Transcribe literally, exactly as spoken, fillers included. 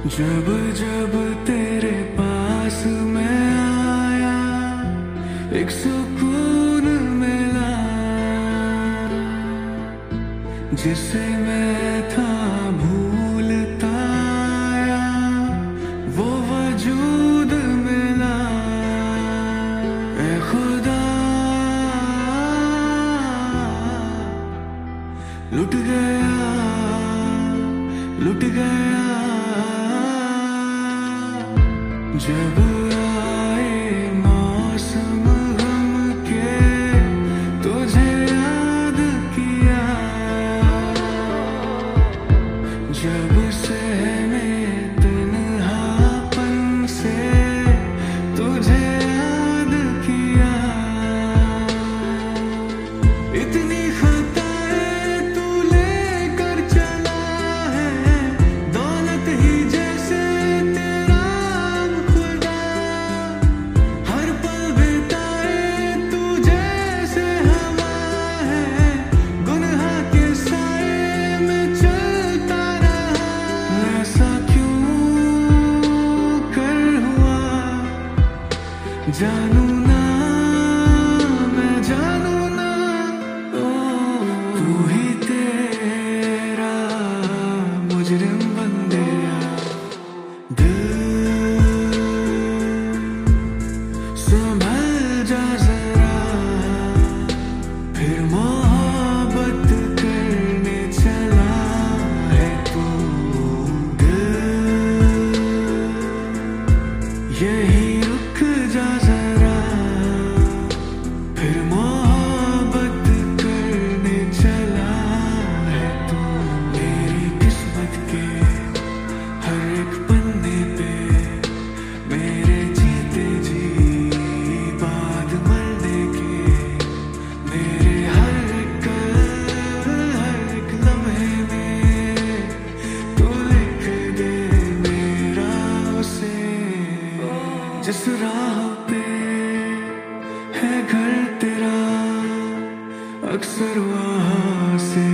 जब जब तेरे पास मैं आया एक सुकून मिला, जिसे मैं था भूलता आया वो वजूद मिला। ऐ खुदा लुट गया लुट गया जब आए मौसम गम के, तुझे याद किया। जब सहमे तन्हापन से तुझे याद किया। इतनी खताएं तू लेकर चला है, दौलत ही जैसे तेरा खुदा। हर पल बिताए तू जैसे हवा है, गुनाह के साए में चलता रहा। ऐसा क्यों कर हुआ जानू ना, मैं जानू ना। ओ तू ही तेरा मुजरिम बन गया। दिल संभल जा जरा, फिर मोहब्बत करने चला है तू। दिल यही रुक जा जरा, फिर मोहब्बत करने चला है तू। मेरी किस्मत के हर एक पन्ने पे, मेरे जीते जी बाद मरने के, मेरे हर एक हर एक लम्हे में तू लिख दे मेरा उसे। जिस राह पे है घर तेरा, अक्सर वहाँ से